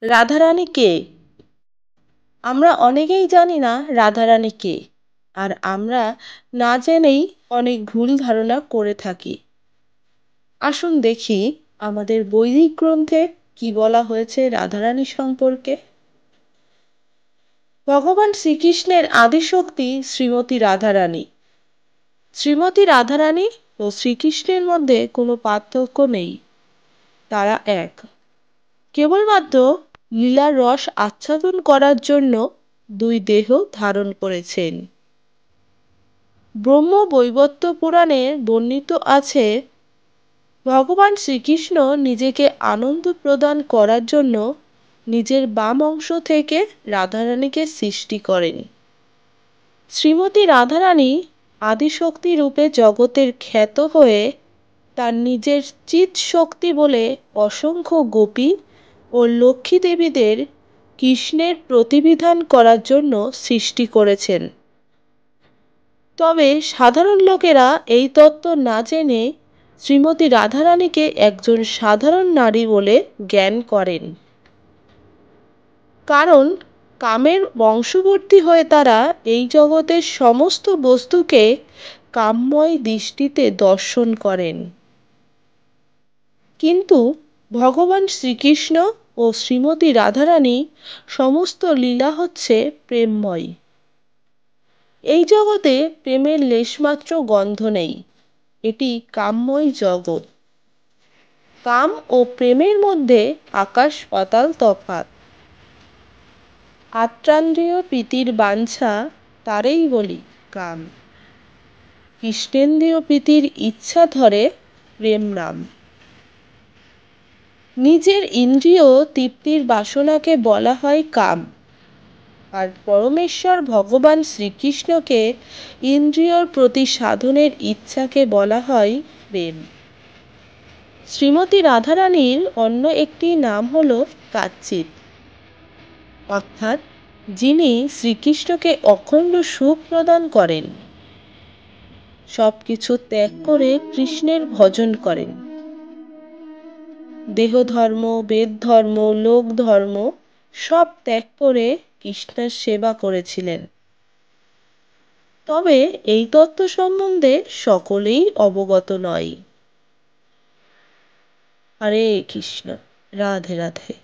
রাধারানী কে? আমরা অনেকেই জানি না রাধারানী কে, আর আমরা না জেনেই অনেক ভুল ধারণা করে থাকি। আসুন দেখি আমাদের বৈদিক গ্রন্থে কি বলা হয়েছে রাধারানী সম্পর্কে। ভগবান শ্রীকৃষ্ণের আদিশক্তি শ্রীমতী রাধারানী। শ্রীমতী রাধারানী ও শ্রীকৃষ্ণের মধ্যে কোনো পার্থক্য নেই, তারা এক। কেবলমাত্র লীলার রস আচ্ছাদন করার জন্য দুই দেহ ধারণ করেছেন। ব্রহ্ম বৈবর্ত পুরাণে বর্ণিত আছে, ভগবান শ্রীকৃষ্ণ নিজেকে আনন্দ প্রদান করার জন্য নিজের বাম অংশ থেকে রাধারানীকে সৃষ্টি করেন। শ্রীমতী রাধারানী আদিশক্তি রূপে জগতের খ্যাত হয়ে তার নিজের চিৎ শক্তি বলে অসংখ্য গোপী ও লক্ষ্মী দেবীদের কৃষ্ণের প্রতিবিধান করার জন্য সৃষ্টি করেছেন। তবে সাধারণ লোকেরা এই তত্ত্ব না জেনে শ্রীমতী রাধারানীকে একজন সাধারণ নারী বলে জ্ঞান করেন। কারণ কামের বংশবর্তী হয়ে তারা এই জগতের সমস্ত বস্তুকে কামময় দৃষ্টিতে দর্শন করেন। কিন্তু ভগবান শ্রীকৃষ্ণ ও শ্রীমতী রাধারানী সমস্ত লীলা হচ্ছে প্রেমময়। এই জগতে প্রেমের লেশমাত্র গন্ধ নেই, এটি কামময় জগৎ। কাম ও প্রেমের মধ্যে আকাশ পাতাল তফাৎ। আত্রান্দ্রিয় প্রীতির বাঞ্ছা তারেই বলি কাম, কৃষ্ণেন্দ্রিয় প্রীতির ইচ্ছা ধরে প্রেম নাম। নিজের ইন্দ্রিয় তৃপ্তির বাসনাকে বলা হয় কাম, আর পরমেশ্বর ভগবান শ্রীকৃষ্ণকে ইন্দ্রিয়র প্রতি সাধনের ইচ্ছাকে বলা হয় প্রেম। শ্রীমতী রাধারানীর অন্য একটি নাম হল কাচ্চিৎ, অর্থাৎ যিনি শ্রীকৃষ্ণকে অখণ্ড সুখ প্রদান করেন, সবকিছু ত্যাগ করে কৃষ্ণের ভজন করেন। দেহধর্ম, বেদ ধর্ম, লোক ধর্ম সব ত্যাগ করে কৃষ্ণের সেবা করেছিলেন। তবে এই তত্ত্ব সম্বন্ধে সকলেই অবগত নয়। হরে কৃষ্ণ, রাধে রাধে।